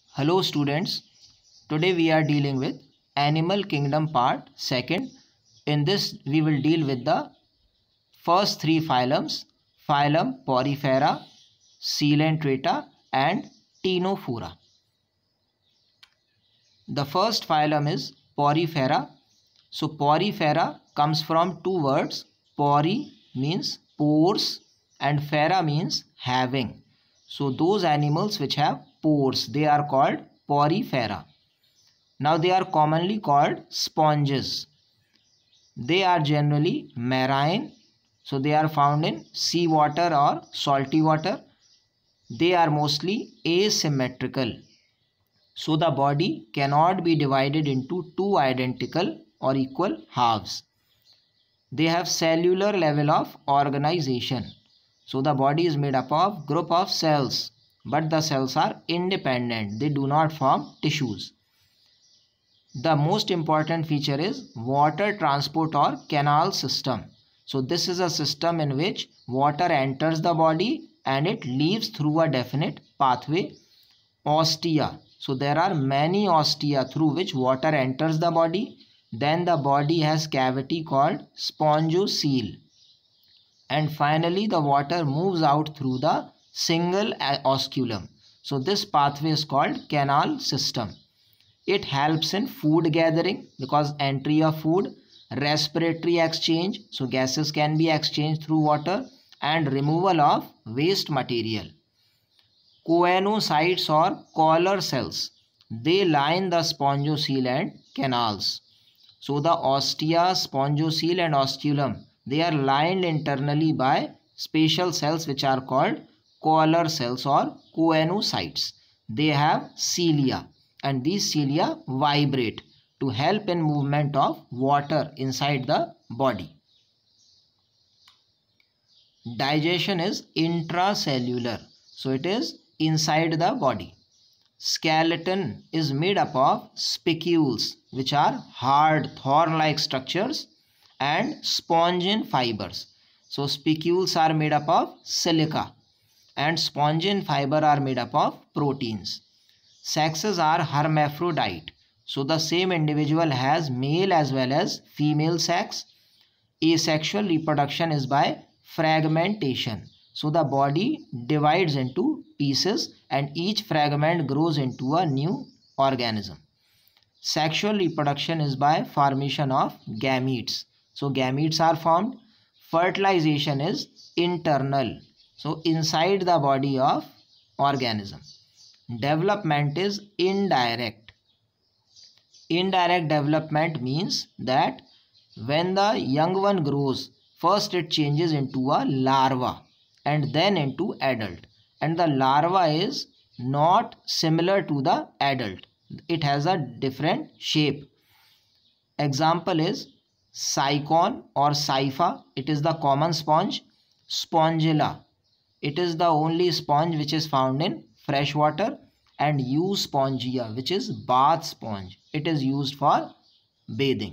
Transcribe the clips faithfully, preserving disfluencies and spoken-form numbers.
Hello students, today we are dealing with Animal Kingdom part second. In this we will deal with the first three phylums, phylum Porifera, Coelenterata and Ctenophora. The first phylum is Porifera. So Porifera comes from two words. Pori means pores and fera means having. So those animals which have pores, they are called Porifera. Now they are commonly called sponges. They are generally marine. So they are found in sea water or salty water. They are mostly asymmetrical. So the body cannot be divided into two identical or equal halves. They have cellular level of organization. So the body is made up of group of cells, but the cells are independent. They do not form tissues. The most important feature is water transport or canal system. So this is a system in which water enters the body and it leaves through a definite pathway. Ostia. So there are many ostia through which water enters the body. Then the body has cavity called spongocoel. And finally the water moves out through the single osculum. So this pathway is called canal system. It helps in food gathering because entry of food, respiratory exchange, so gases can be exchanged through water, and removal of waste material. Choanocytes or collar cells, they line the spongocoel and canals. So the ostia, spongocoel and osculum, they are lined internally by special cells which are called collar cells or choanocytes. They have cilia and these cilia vibrate to help in movement of water inside the body. Digestion is intracellular. So it is inside the body. Skeleton is made up of spicules, which are hard thorn-like structures, and spongin fibers. So spicules are made up of silica and spongin fiber are made up of proteins. Sexes are hermaphrodite. So the same individual has male as well as female sex. Asexual reproduction is by fragmentation. So the body divides into pieces and each fragment grows into a new organism. Sexual reproduction is by formation of gametes. So gametes are formed. Fertilization is internal. So inside the body of organism. Development is indirect. Indirect development means that when the young one grows, first it changes into a larva and then into adult, and the larva is not similar to the adult. It has a different shape. Example is Sycon or Sypha. It is the common sponge. Spongilla. It is the only sponge which is found in fresh water. And Euspongia, which is bath sponge. It is used for bathing.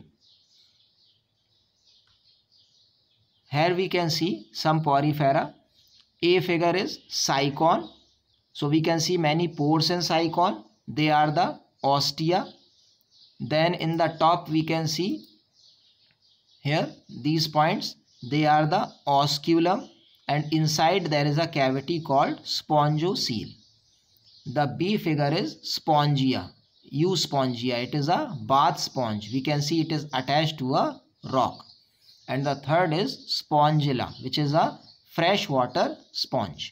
Here we can see some porifera. A figure is Sycon. So we can see many pores in Sycon. They are the ostia. Then in the top we can see here these points. They are the osculum, and inside there is a cavity called spongocoel. The B figure is Spongia, Euspongia. It is a bath sponge. We can see it is attached to a rock. And the third is Spongilla, which is a freshwater sponge.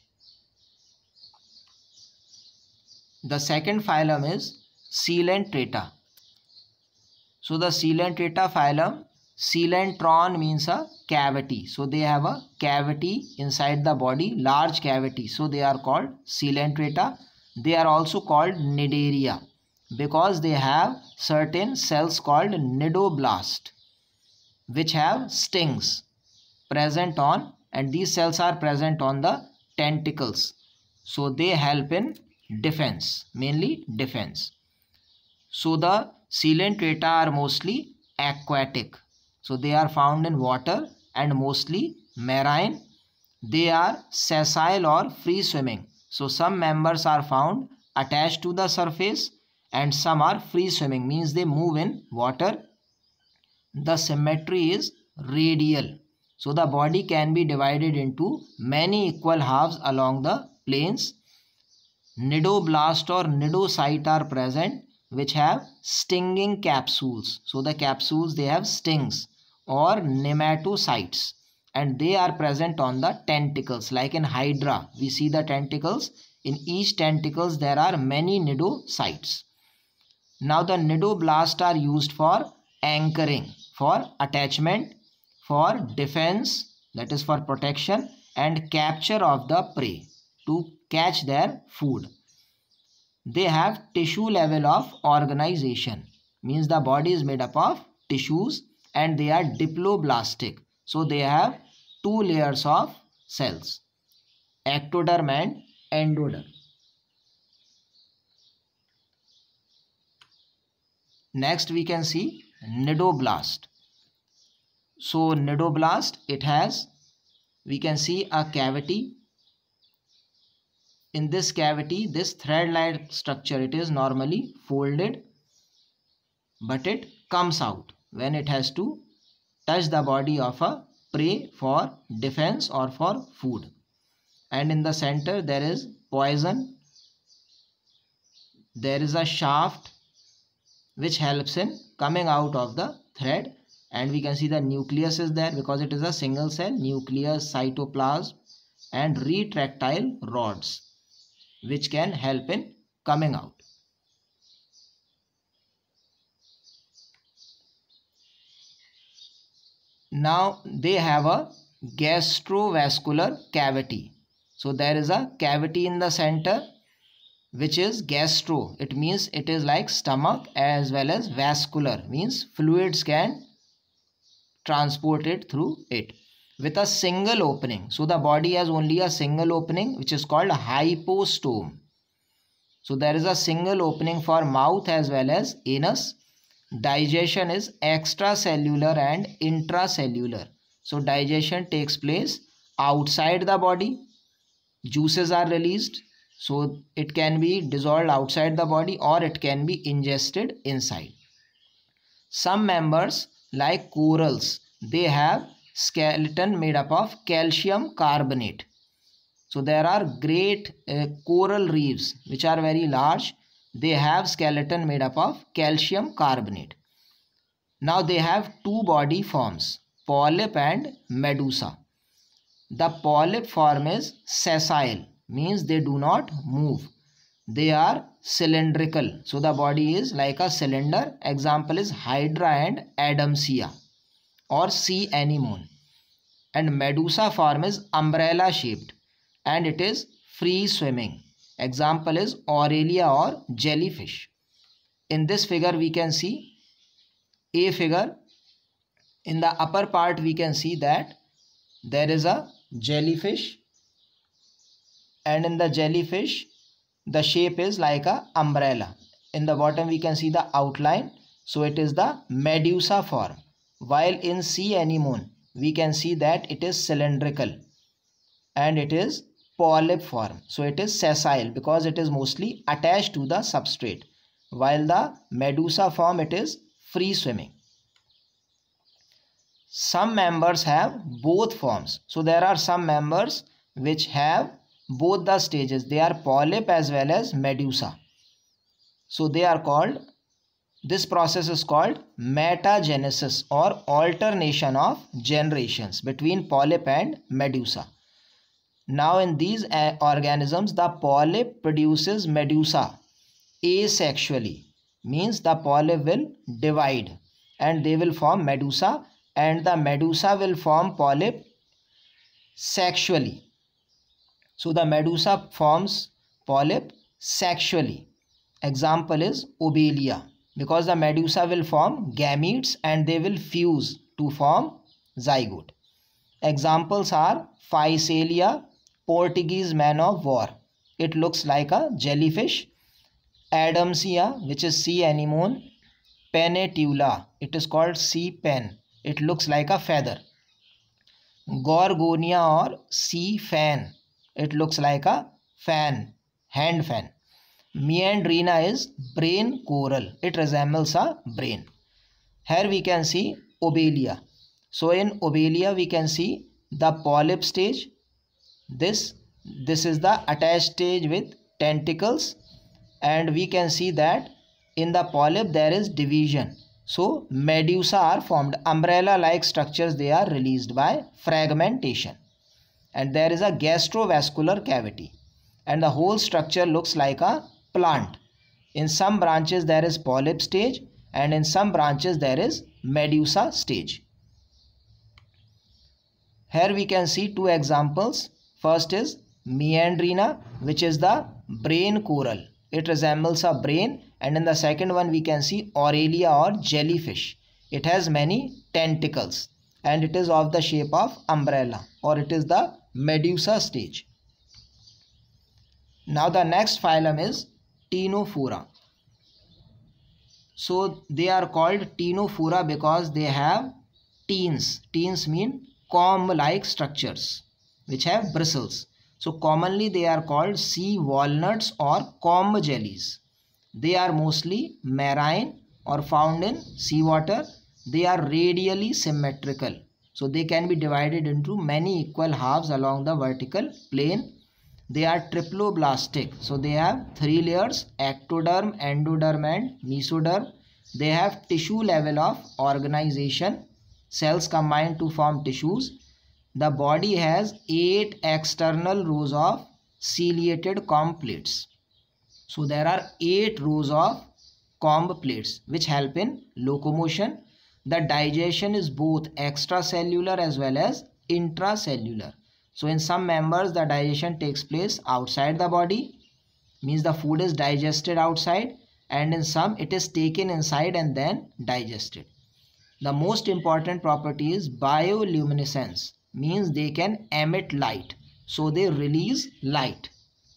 The second phylum is Coelenterata. So the Coelenterata phylum, coelentron means a cavity. So they have a cavity inside the body, large cavity. So they are called Coelenterata. They are also called Cnidaria because they have certain cells called cnidoblast which have stings present on, and these cells are present on the tentacles. So they help in defense, mainly defense. So the Coelenterata are mostly aquatic. So they are found in water and mostly marine. They are sessile or free swimming. So some members are found attached to the surface and some are free swimming, means they move in water. The symmetry is radial. So the body can be divided into many equal halves along the planes. Nidoblast or nidocyte are present, which have stinging capsules. So the capsules, they have stings, or nematocytes, and they are present on the tentacles. Like in Hydra, we see the tentacles. In each tentacles there are many nidocytes. Now the nidoblast are used for anchoring, for attachment, for defense, that is for protection, and capture of the prey, to catch their food. They have tissue level of organization, means the body is made up of tissues, and they are diploblastic. So they have two layers of cells, ectoderm and endoderm. Next we can see nidoblast. So nidoblast, it has, we can see a cavity. In this cavity, this thread-like structure, it is normally folded, but it comes out when it has to touch the body of a prey for defense or for food. And in the center there is poison. There is a shaft which helps in coming out of the thread, and we can see the nucleus is there because it is a single cell, nucleus, cytoplasm, and retractile rods which can help in coming out. Now they have a gastrovascular cavity. So there is a cavity in the center which is gastro. It means it is like stomach, as well as vascular, means fluids can transport it through it, with a single opening. So the body has only a single opening, which is called hypostome. So there is a single opening for mouth as well as anus. Digestion is extracellular and intracellular. So digestion takes place outside the body. Juices are released, so it can be dissolved outside the body or it can be ingested inside. Some members, like corals, they have skeleton made up of calcium carbonate. So there are great uh, coral reefs which are very large. They have skeleton made up of calcium carbonate. Now they have two body forms, polyp and medusa. The polyp form is sessile, means they do not move. They are cylindrical. So the body is like a cylinder. Example is Hydra and Adamsia or sea anemone. And medusa form is umbrella shaped and it is free swimming. Example is Aurelia or jellyfish. In this figure we can see a figure. In the upper part we can see that there is a jellyfish, and in the jellyfish the shape is like a umbrella. In the bottom we can see the outline, so it is the medusa form, while in sea anemone we can see that it is cylindrical and it is polyp form, so it is sessile because it is mostly attached to the substrate, while the medusa form, it is free swimming. Some members have both forms. So there are some members which have both the stages. They are polyp as well as medusa. So they are called, this process is called metagenesis or alternation of generations between polyp and medusa. Now in these organisms, the polyp produces medusa asexually, means the polyp will divide and they will form medusa, and the medusa will form polyp sexually. So the medusa forms polyp sexually. Example is Obelia, because the medusa will form gametes and they will fuse to form zygote. Examples are Physalia, Portuguese man of war. It looks like a jellyfish. Adamsia, which is sea anemone. Pennatula, it is called sea pen. It looks like a feather. Gorgonia or sea fan. It looks like a fan, hand fan. Meandrina is brain coral. It resembles a brain. Here we can see Obelia. So in Obelia we can see the polyp stage. This, this is the attached stage with tentacles, and we can see that in the polyp there is division. So medusa are formed. Umbrella like structures, they are released by fragmentation. And there is a gastrovascular cavity. And the whole structure looks like a plant. In some branches there is polyp stage, and in some branches there is medusa stage. Here we can see two examples. First is Meandrina, which is the brain coral. It resembles a brain. And in the second one we can see Aurelia or jellyfish. It has many tentacles and it is of the shape of umbrella, or it is the medusa stage. Now the next phylum is Ctenophora. So they are called Ctenophora because they have teens. Teens mean comb-like structures which have bristles. So commonly they are called sea walnuts or comb jellies. They are mostly marine or found in seawater. They are radially symmetrical. So they can be divided into many equal halves along the vertical plane. They are triploblastic. So they have three layers: ectoderm, endoderm and mesoderm. They have tissue level of organization. Cells combine to form tissues. The body has eight external rows of ciliated comb plates. So there are eight rows of comb plates which help in locomotion. The digestion is both extracellular as well as intracellular. So in some members the digestion takes place outside the body, means the food is digested outside, and in some it is taken inside and then digested. The most important property is bioluminescence, means they can emit light. So they release light.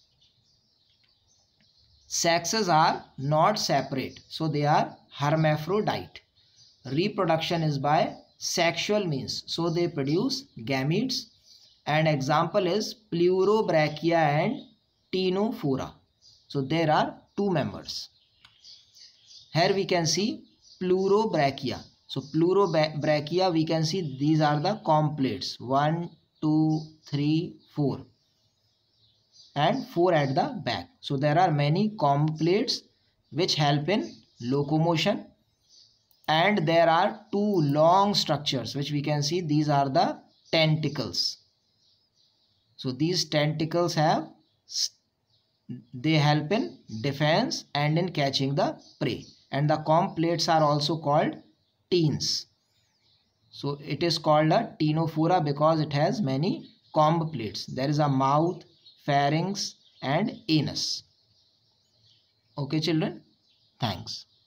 Sexes are not separate, so they are hermaphrodite. Reproduction is by sexual means, so they produce gametes. And example is Pleurobrachia and Ctenophora. So there are two members. Here we can see Pleurobrachia. So Pleurobrachia, we can see these are the comb plates. One, two, three, four. And four at the back. So there are many comb plates which help in locomotion. And there are two long structures which we can see. These are the tentacles. So these tentacles have, they help in defense and in catching the prey. And the comb plates are also called teens. So it is called a Ctenophora because it has many comb plates. There is a mouth, pharynx and anus. Okay children, thanks.